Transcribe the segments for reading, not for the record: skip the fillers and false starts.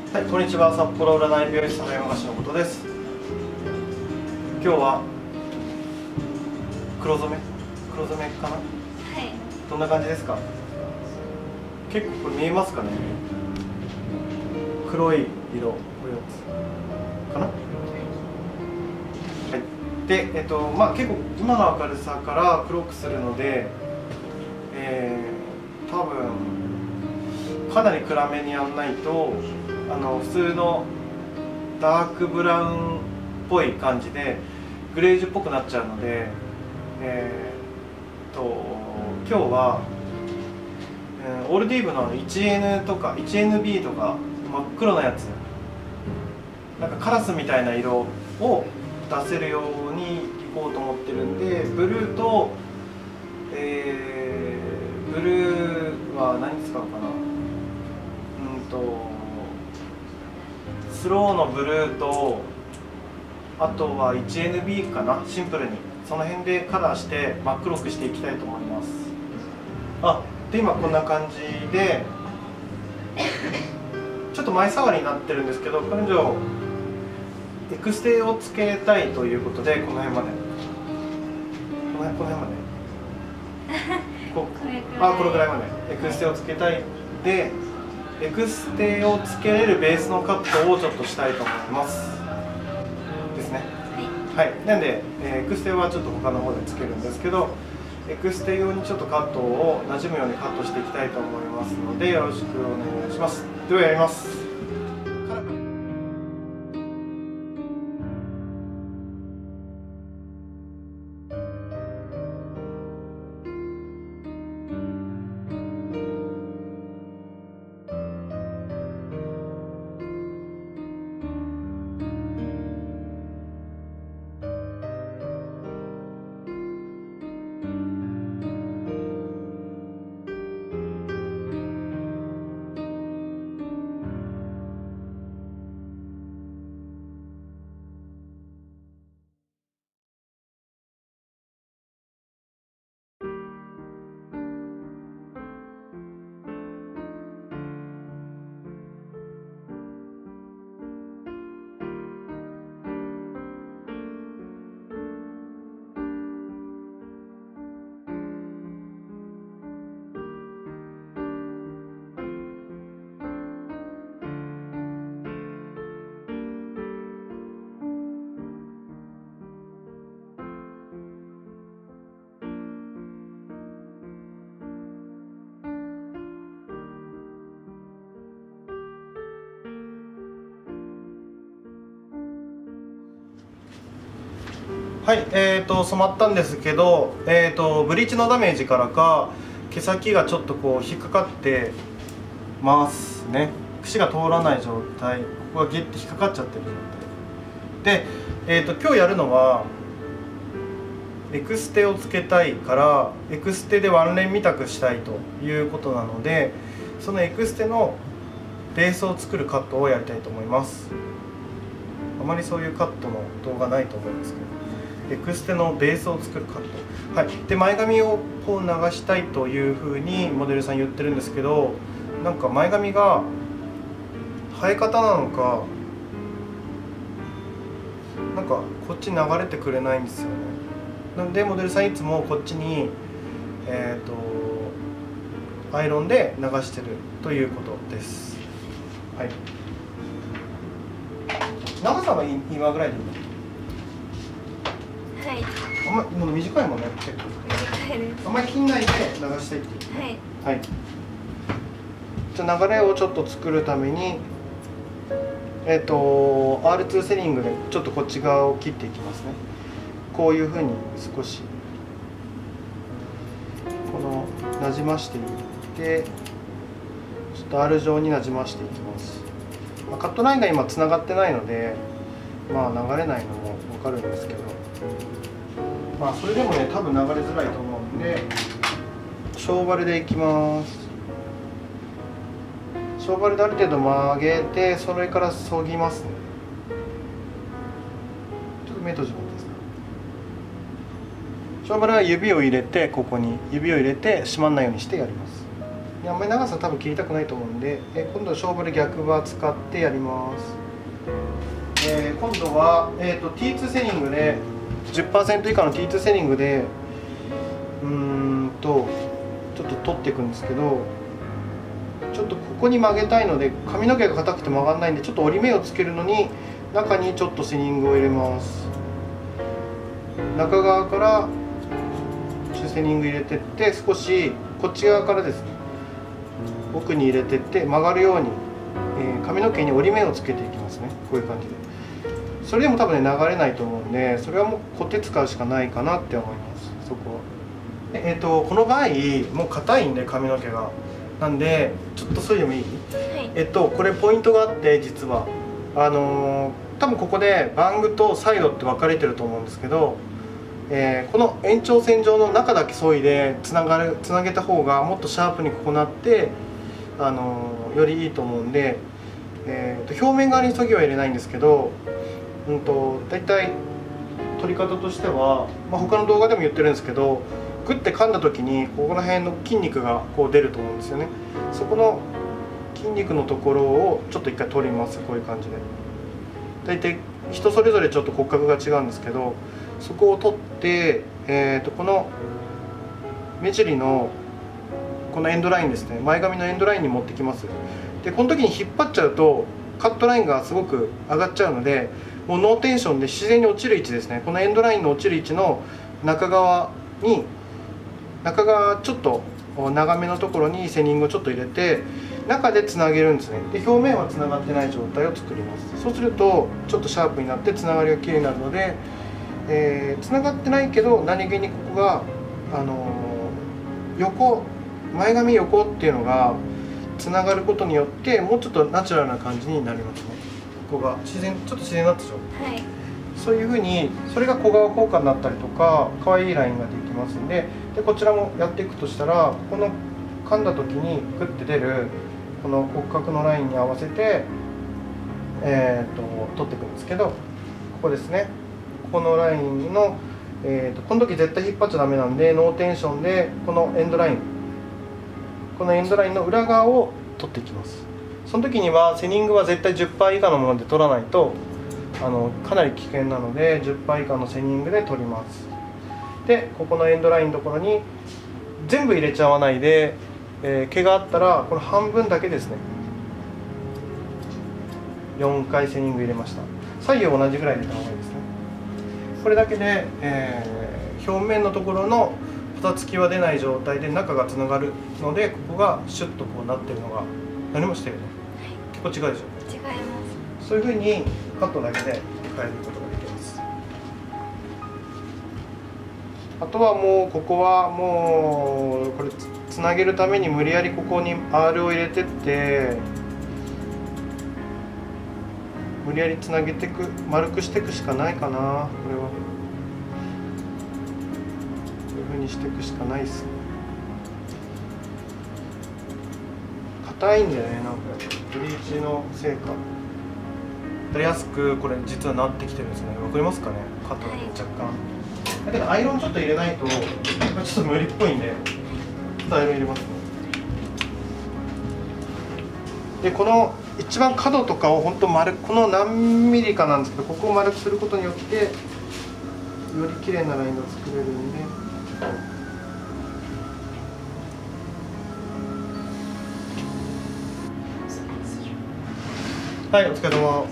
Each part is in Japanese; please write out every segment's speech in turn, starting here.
はい、こんにちは。札幌占い美容師佐山橋のことです。今日は黒染めかな。 はい。 どんな感じですか？結構これ見えますかね。黒い色、これかな。はい。で、結構今の明るさから黒くするので、多分かなり暗めにやんないと。普通のダークブラウンっぽい感じでグレージュっぽくなっちゃうので、今日は、オールディーブの 1N とか 1NB とか真っ黒なやつ、なんかカラスみたいな色を出せるようにいこうと思ってるんで、ブルーと、ブルーは何使うかな。スローのブルーと、あとは 1NB かな。シンプルにその辺でカラーして真っ黒くしていきたいと思います。で今こんな感じでちょっと前触りになってるんですけど、彼女エクステをつけたいということで、この辺までこの辺までこれぐらいまでエクステをつけたいで、エクステをつけれるベースのカットをちょっとしたいと思いますですね。はい、なんで、エクステはちょっと他の方でつけるんですけど、エクステ用にちょっとカットを馴染むようにカットしていきたいと思いますので、よろしくお願いします。ではやります。はい、染まったんですけど、ブリーチのダメージからか毛先がちょっとこう引っかかってますね。櫛が通らない状態、ここがギュッて引っかかっちゃってる状態で、今日やるのはエクステをつけたいから、エクステでワンレンみたくしたいということなので、そのエクステのベースを作るカットをやりたいと思います。あまりそういうカットの動画ないと思うんですけど、エクステのベースを作るカット、はい、で前髪をこう流したいというふうにモデルさん言ってるんですけど、なんか前髪が生え方なのか、なんかこっち流れてくれないんですよね。なのでモデルさんいつもこっちにアイロンで流してるということです。はい、長さは今ぐらいでいいの？ はい。 もう短いもんね、結構。 短いです。 あんまり切んないで流していっていいね。 はい。 はい。じゃあ流れをちょっと作るために、R2 セリングでちょっとこっち側を切っていきますね。こういうふうに少しなじましていって、ちょっと R 状になじましていきます。カットラインが今つながってないので、流れないのも分かるんですけど、それでもね多分流れづらいと思うんで、小針でいきます。小針である程度曲げて、それからそぎますね。ちょっと目閉じてもいいですか？小針は指を入れて、ここに指を入れて閉まらないようにしてやります。 あんまり長さ多分切りたくないと思うんで、今度は勝負で逆刃使ってやります。今度は、T2 セニングで 10% 以下の T2 セニングでちょっと取っていくんですけど、ちょっとここに曲げたいので髪の毛が硬くて曲がらないんで、ちょっと折り目をつけるのに中にちょっとセニングを入れます。中側からセニング入れてって、少しこっち側からですね奥に入れてって曲がるように、髪の毛に折り目をつけていきますね。こういう感じで。それでも多分ね流れないと思うんで、それはもうコテ使うしかないかなって思います。そこはこの場合もう硬いんで髪の毛が、なんでちょっとそれでもいい？はい、これポイントがあって、実は多分ここでバングとサイドって分かれてると思うんですけど、この延長線上の中だけ削いでつなげた方がもっとシャープにここなってよりいいと思うんで、表面側に削ぎは入れないんですけど、だいたい取り方としては、他の動画でも言ってるんですけど、グッて噛んだ時にここら辺の筋肉がこう出ると思うんですよね。そこの筋肉のところをちょっと一回取ります。こういう感じで。だいたい人それぞれちょっと骨格が違うんですけど、そこを取って、この目尻のこのエンドラインですね、前髪のエンドラインに持ってきます。でこの時に引っ張っちゃうとカットラインがすごく上がっちゃうので、もうノーテンションで自然に落ちる位置ですね。このエンドラインの落ちる位置の中側ちょっと長めのところにセニングをちょっと入れて中でつなげるんですね。で表面はつながってない状態を作ります。そうするとちょっとシャープになってつながりがきれいになるので、つながってないけど何気にここが前髪横っていうのがつながることによってもうちょっとナチュラルな感じになりますね。ここがちょっと自然になったでしょ。はい、そういうふうにそれが小顔効果になったりとか可愛いラインができますんで、こちらもやっていくとしたら、この噛んだ時にグッて出るこの骨格のラインに合わせて、取っていくんですけど、ここですね、このラインの、この時絶対引っ張っちゃダメなんでノーテンションでこのエンドラインの裏側を取っていきます。その時にはセニングは絶対 10% 以下のもので取らないとかなり危険なので 10% 以下のセニングで取ります。でここのエンドラインのところに全部入れちゃわないで、毛があったらこの半分だけですね、4回セニング入れました。左右同じぐらい入れた方がいいですね。これだけで、表面のところのパサつきは出ない状態で中がつながるので、ここがシュッとこうなってるのが何もしてるね、結構違うでしょ。違います。そういうふうにカットだけで変えることができます。あとはもうここはもうこれつなげるために無理やりここに R を入れてって無理やりつなげていく、丸くしていくしかないかな。これはこういうふうにしていくしかないっすね。硬いんだよね、なんかブリーチのせいか取りやすくこれ実はなってきてるんですね。わかりますかね、カットだけ若干。だけどアイロンちょっと入れないとちょっと無理っぽいんで、ちょっとアイロン入れますね。でこの一番角とかを本当この何ミリかなんですけど、ここを丸くすることによってより綺麗なラインが作れるんで。はい、お疲れ様。はい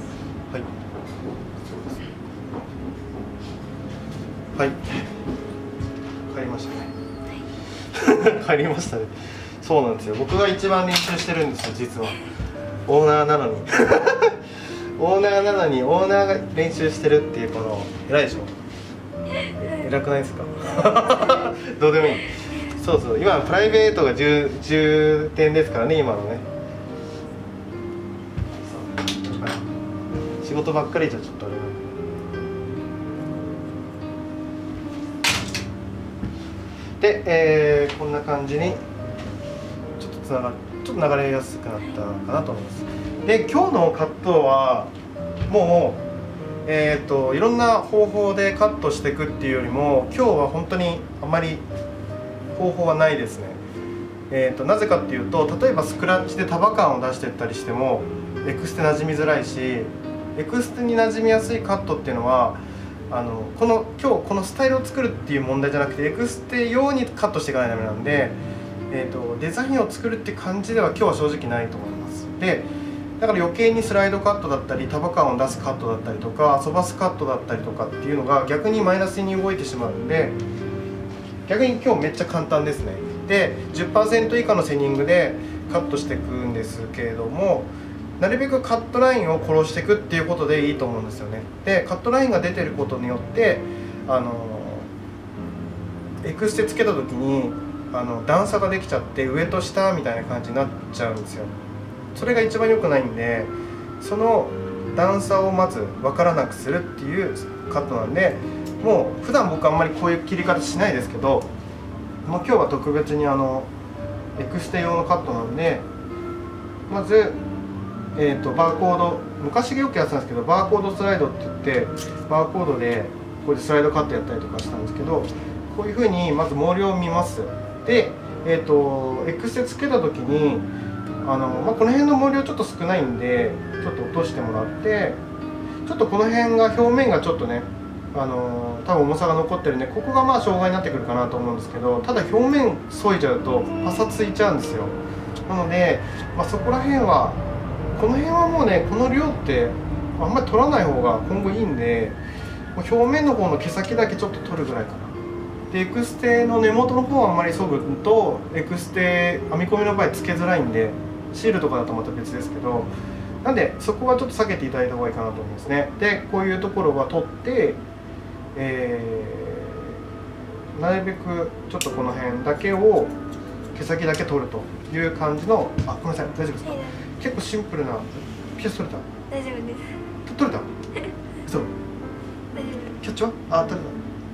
はい、帰りましたね。帰りましたね。そうなんですよ、僕が一番練習してるんですよ、実は。オーナーなのにオーナーが練習してるっていう、この偉いでしょ。偉くないですかどうでもいい。そうそう、今プライベートが 10点ですからね、今のね。仕事ばっかりじゃちょっとあれなんで、こんな感じにちょっと流れやすくなったかなと思います。で今日のカットはもう、いろんな方法でカットしていくっていうよりも、今日は本当にあまり方法はないですね。 なぜかっていうと、例えばスクラッチで束感を出していったりしてもエクステ馴染みづらいし、エクステに馴染みやすいカットっていうのは今日このスタイルを作るっていう問題じゃなくて、エクステ用にカットしていかないとダメなんで、デザインを作るっていう感じでは今日は正直ないと思います。でだから余計にスライドカットだったり束感を出すカットだったりとかソバスカットだったりとかっていうのが逆にマイナスに動いてしまうんで、逆に今日めっちゃ簡単ですね。で 10% 以下のセニングでカットしていくんですけれども、なるべくカットラインを殺していくっていうことでいいと思うんですよね。でカットラインが出てることによってエクステつけた時に段差ができちゃって上と下みたいな感じになっちゃうんですよ。それが一番良くないんで、その段差をまず分からなくするっていうカットなんで、もう普段僕あんまりこういう切り方しないですけど、もう今日は特別にエクステ用のカットなんで、まずバーコード、昔よくやってたんですけどバーコードスライドって言ってバーコードでこういうスライドカットやったりとかしたんですけど、こういうふうにまず毛量を見ます。でエクステつけた時にこの辺の毛量ちょっと少ないんでちょっと落としてもらって、ちょっとこの辺が表面がちょっとね多分重さが残ってるんで、ここがまあ障害になってくるかなと思うんですけど、ただ表面削いじゃうとパサついちゃうんですよ。なので、そこら辺はこの辺はもうね、この量ってあんまり取らない方が今後いいんで、表面の方の毛先だけちょっと取るぐらいかな。でエクステの根元の方はあんまり削ぐとエクステ編み込みの場合つけづらいんで、シールとかだとまた別ですけど、なんでそこはちょっと避けていただいた方がいいかなと思いますね。でこういうところは取って、なるべくちょっとこの辺だけを毛先だけ取るという感じの、ごめんなさい、大丈夫ですか？結構シンプルな。ピアス取れた？ 大丈夫です。 取れた？そう。 大丈夫。 キャッチは？取れた。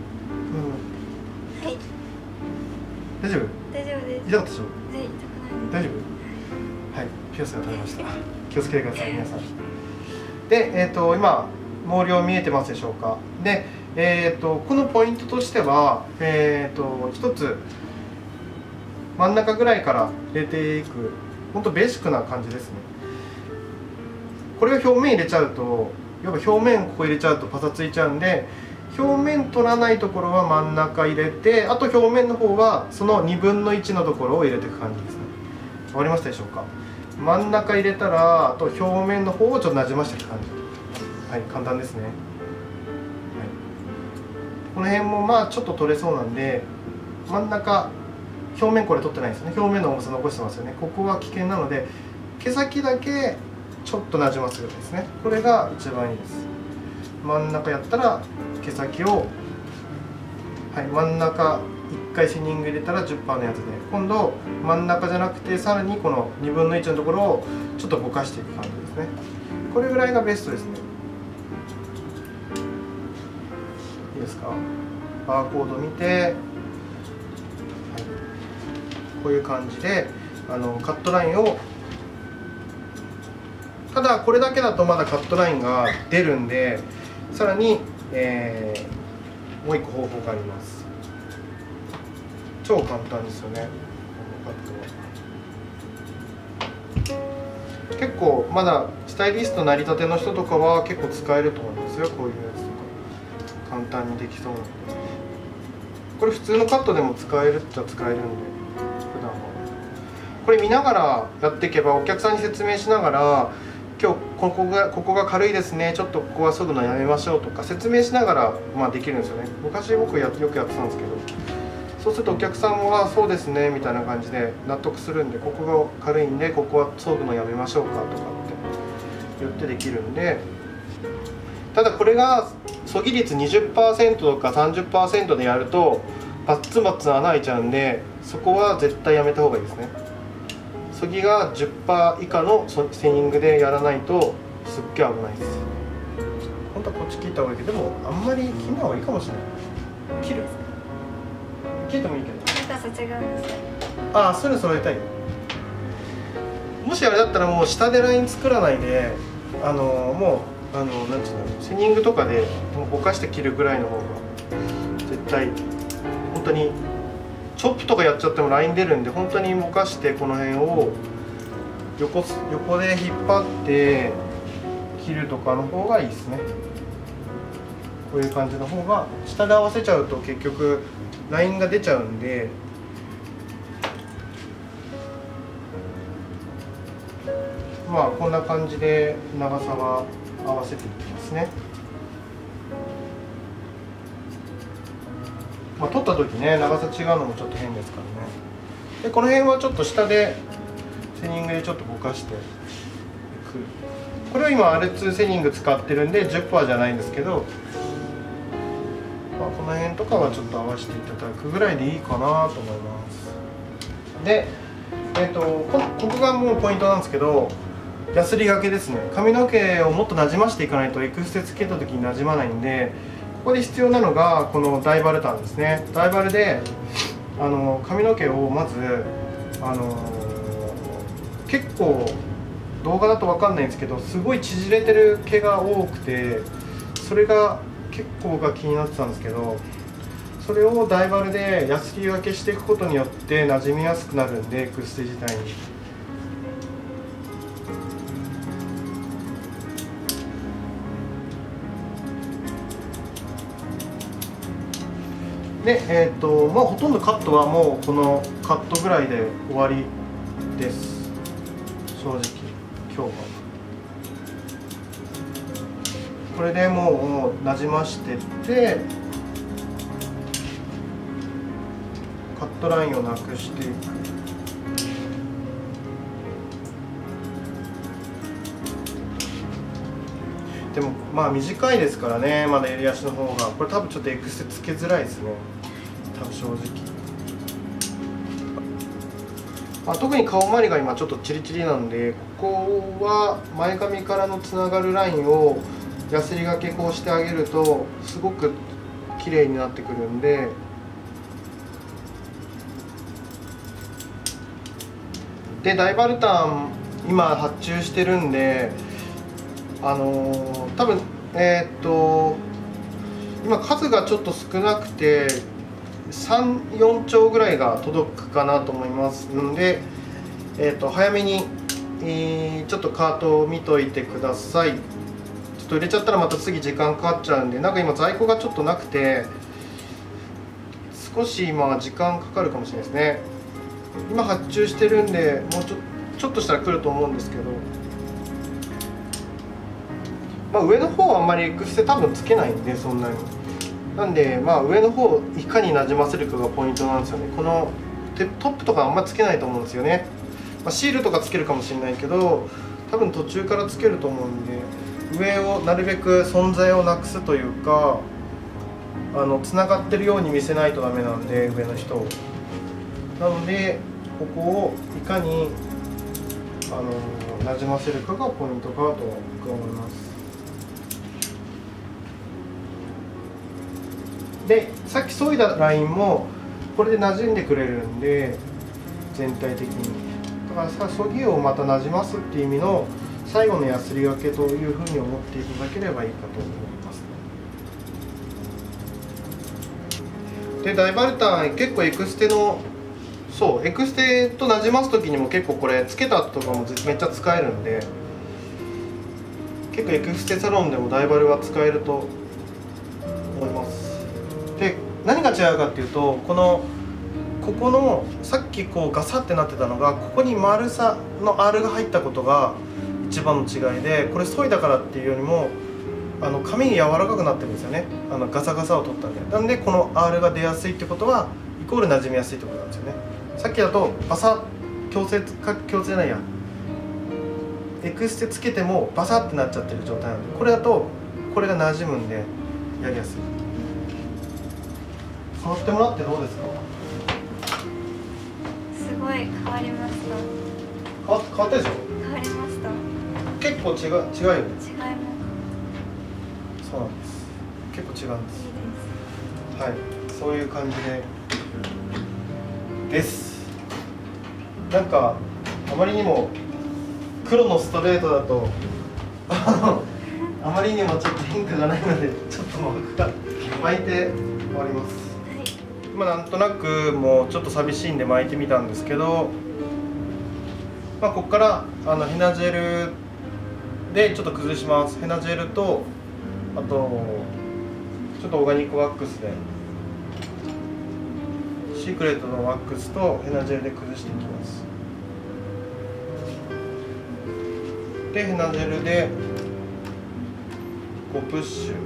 はい。 大丈夫？ 大丈夫です。 痛かったでしょ？ 痛くないです。 大丈夫？はい、ピアスが取れました。気をつけてください皆さん。で、今毛量見えてますでしょうか？で、このポイントとしては、一つ真ん中ぐらいから入れていく、本当ベーシックな感じですね。これを表面入れちゃうと、やっぱ表面ここ入れちゃうとパサついちゃうんで、表面取らないところは真ん中入れて、あと表面の方はその2分の1のところを入れていく感じですね。わかりましたでしょうか？真ん中入れたら、あと表面の方をちょっとなじましていく感じ。はい、簡単ですね。はい、この辺もまあちょっと取れそうなんで、真ん中表面これ取ってないですね。表面の重さ残してますよね。ここは危険なので毛先だけちょっとなじませるんですね。これが一番いいです。真ん中やったら毛先を、はい、真ん中1回セニング入れたら 10% のやつで、今度真ん中じゃなくてさらにこの2分の1のところをちょっとぼかしていく感じですね。これぐらいがベストですね。いいですか？バーコード見て、はい、こういう感じでカットラインを、ただこれだけだとまだカットラインが出るんで、さらに、もう一個方法があります。超簡単ですよね、このカットは。結構まだスタイリストなりたての人とかは結構使えると思うんですよ。こういうやつとか簡単にできそうなので、これ普通のカットでも使えるっちゃ使えるんで、普段はこれ見ながらやっていけば、お客さんに説明しながら、今日ここが軽いですね、ちょっとここは削ぐのやめましょうとか説明しながら、できるんですよね。昔僕よくやってたんですけど、そうするとお客さんはそうですねみたいな感じで納得するんで、ここが軽いんでここは削ぐのやめましょうかとかって言ってできるんで、ただこれが削ぎ率 20% とか 30% でやるとパッツンパッツン穴開いちゃうんで、そこは絶対やめた方がいいですね。削ぎが 10% 以下のセニングでやらないとすっげえ危ないです。本当はこっち切った方がいいけど、でもあんまり切んない方がいいかもしれない。切る？切ってもいいけど。 長さ違うんですよ。 ああ、そういうの揃えたい。もしあれだったらもう下でライン作らないで、もうなんていうの、セニングとかでもうぼかして切るぐらいの方が絶対本当にチョップとかやっちゃってもライン出るんで、本当にぼかしてこの辺を横で引っ張って切るとかの方がいいですね。こういう感じの方が、下で合わせちゃうと結局ラインが出ちゃうんで、まあこんな感じで長さは合わせていきますね。まあ取った時ね、長さ違うのもちょっと変ですからね。でこの辺はちょっと下でセニングでちょっとぼかしていく。これは今 R2 セニング使ってるんで 10% じゃないんですけど、まあ、この辺とかはちょっと合わせていただくぐらいでいいかなと思います。で、ここがもうポイントなんですけど、ヤスリがけですね。髪の毛をもっとなじましていかないとエクステつけた時になじまないんで、ここで必要なのがこのダイバルタンですね。ダイバルで髪の毛をまず結構動画だと分かんないんですけど、すごい縮れてる毛が多くて、それが結構が気になってたんですけど、それをダイバルでヤスリがけしていくことによって馴染みやすくなるんで、エクステ自体に。で、まあ、ほとんどカットはもうこのカットぐらいで終わりです、正直今日は。これでもうなじましてって、カットラインをなくしていく。でもまあ短いですからね、まだ襟足の方が。これ多分ちょっとエクステつけづらいですね、多分正直。特に顔周りが今ちょっとチリチリなんで、ここは前髪からのつながるラインをヤスリがけこうしてあげるとすごく綺麗になってくるんで。でダイバルタン今発注してるんで、多分今数がちょっと少なくて3、4丁ぐらいが届くかなと思いますので、早めに、ちょっとカートを見といてください。ちょっと入れちゃったらまた次時間かかっちゃうんで、なんか今在庫がちょっとなくて少し今時間かかるかもしれないですね。今発注してるんで、もうちょっとしたら来ると思うんですけど、まあ、上の方はあんまりエクステ多分つけないんで、そんなに。なんで、まあ、上の方いかになじませるかがポイントなんですよね。このトップとかあんまつけないと思うんですよね。まあ、シールとかつけるかもしれないけど、多分途中からつけると思うんで、上をなるべく存在をなくすというか、つながってるように見せないとダメなんで、上の人を。なのでここをいかになじませるかがポイントかと僕は思います。でさっき削いだラインもこれで馴染んでくれるんで、全体的にだからさ、削ぎをまたなじますっていう意味の最後のヤスリがけというふうに思っていただければいいかと思いますね。でダイバルタン結構エクステのエクステとなじます時にも結構これつけた後とかもめっちゃ使えるんで、結構エクステサロンでもダイバルは使えると思います。で何が違うかっていうと、ここのさっきこうガサってなってたのが、ここに丸さの R が入ったことが一番の違いで、これ削いだからっていうよりも髪に柔らかくなってるんですよね。ガサガサを取ったんで。なんでこの R が出やすいってことはイコール馴染みやすいってことなんですよね。さっきだとバサッ強制じゃないや、エクステつけてもバサッってなっちゃってる状態なんで、これだとこれが馴染むんでやりやすい。触ってもらってどうですか？ すごい変わりました。 変わったでしょ？ 変わりました。 結構違うよね。 違います。 そうなんです。結構違うんです。 いいです。 はい、そういう感じです。なんかあまりにも黒のストレートだとあまりにもちょっと変化がないので、ちょっと巻いて終わります。 はい。 なんとなくもうちょっと寂しいんで巻いてみたんですけど、ここからヘナジェルでちょっと崩します。ヘナジェルとあとちょっとオーガニックワックスでシークレットのワックスとヘナジェルで崩していきます。でヘナジェルでこうプッシュちょ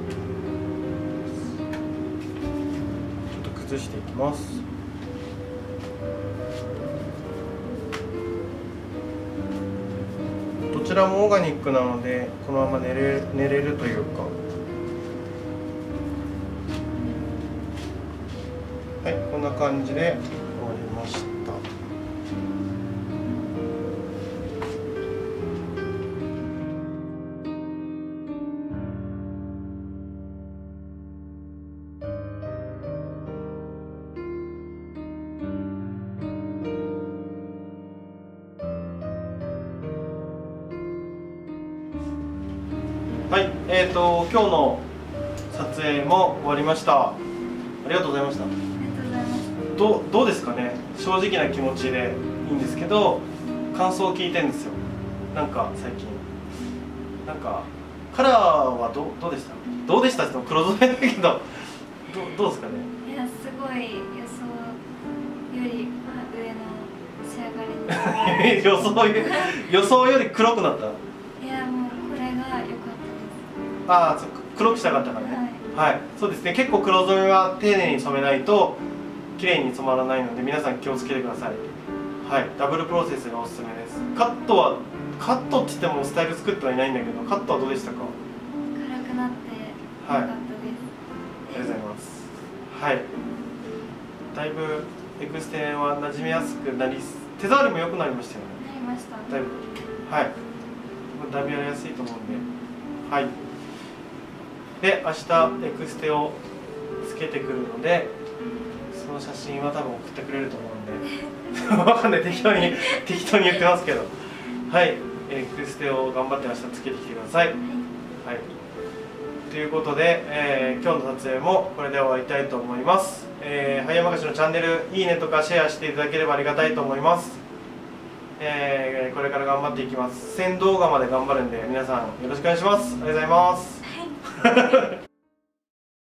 っと崩していきます。どちらもオーガニックなのでこのまま寝れるというか、はい、こんな感じで終わりました。はい、今日の撮影も終わりました。ありがとうございました。 ありがとうございました。 どうですかね。正直な気持ちでいいんですけど、感想を聞いてんですよ。なんか最近なんかカラーはどうでした？どうでしたって言っても黒染めだけどどうですかね。 いや、すごい予想より上の仕上がりに予想より黒くなった。 いや、もうこれが良かったです。 ああ、黒くしたかったからね。はい、そうですね。結構黒染めは丁寧に染めないと綺麗に染まらないので皆さん気をつけてください。はい、ダブルプロセスがおすすめです。カットって言ってもスタイル作ってはいないんだけど、カットはどうでしたか？ 軽くなって良かったです。 ありがとうございます。はい、だいぶエクステは馴染みやすくなり、手触りも良くなりましたよね。 なりました。 だいぶ、はい、だいぶやりやすいと思うんで、はい。で、明日エクステをつけてくるので、その写真は多分送ってくれると思うんでわかんない、適当に言ってますけど、はい、エクステを頑張って明日つけてきてください。はい、ということで、今日の撮影もこれで終わりたいと思います。はいやまがしのチャンネルいいねとかシェアしていただければありがたいと思います。これから頑張っていきます。1000動画まで頑張るんで皆さんよろしくお願いします。ありがとうございます。